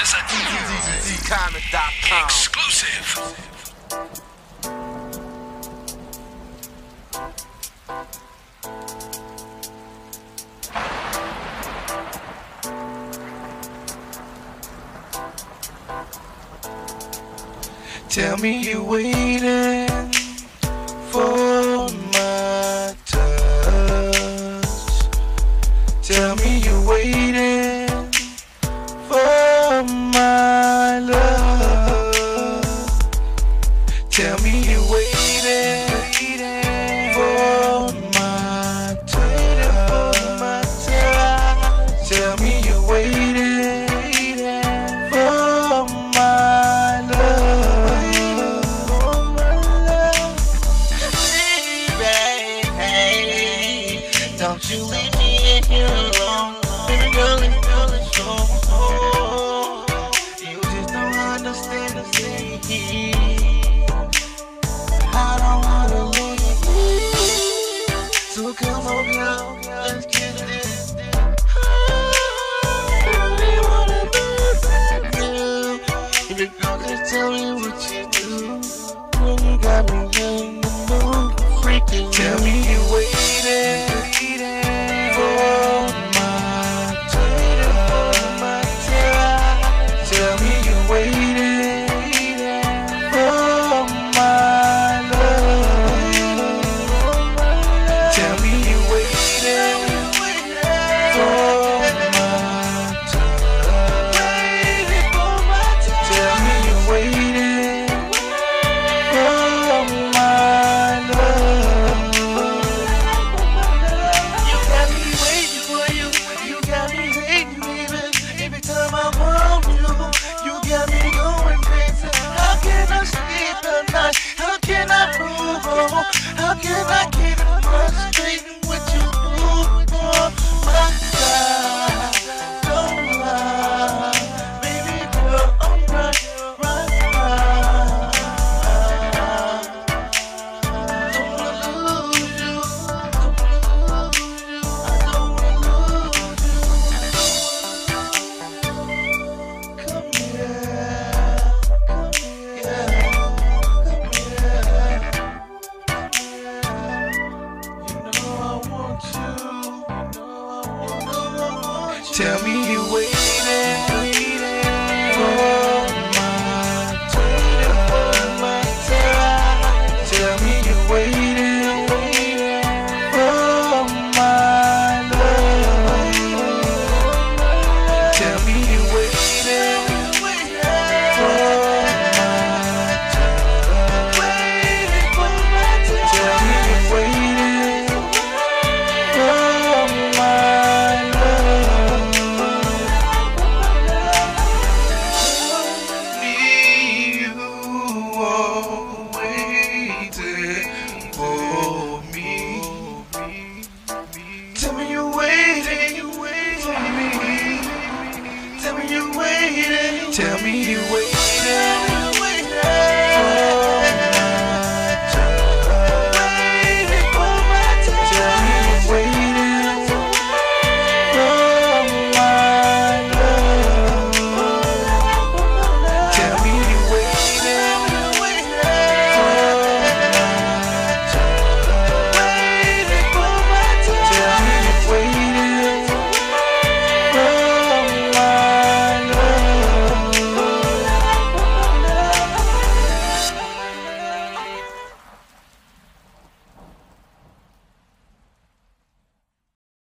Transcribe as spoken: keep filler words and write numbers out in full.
is a D Z Comic dot com exclusive. Tell me you waiting for my touch. Tell me you waiting for my love. Tell me you waiting for my touch. Tell me you waiting for my love. Don't you leave me in here alone, baby girl, it's feeling so. You just don't understand the thing. I don't wanna leave you, so come on, girl, let's get this. I really wanna be with you. Baby girl, just tell me what you do when you got me in the mood, freaking. Tell me you waiting. How can I keep frustrating with you? Oh my God, don't lie, baby girl, I'm right, right, right. Don't wanna lose you, don't wanna lose you, I don't wanna lose you. Come here, come here. Tell me you waiting for my touch. Tell me you waiting for my love. Tell me you waiting for my touch. Tell me you waiting for my love. Tell me you're waiting, you waiting for me. Tell me you're waiting. Tell me you waiting.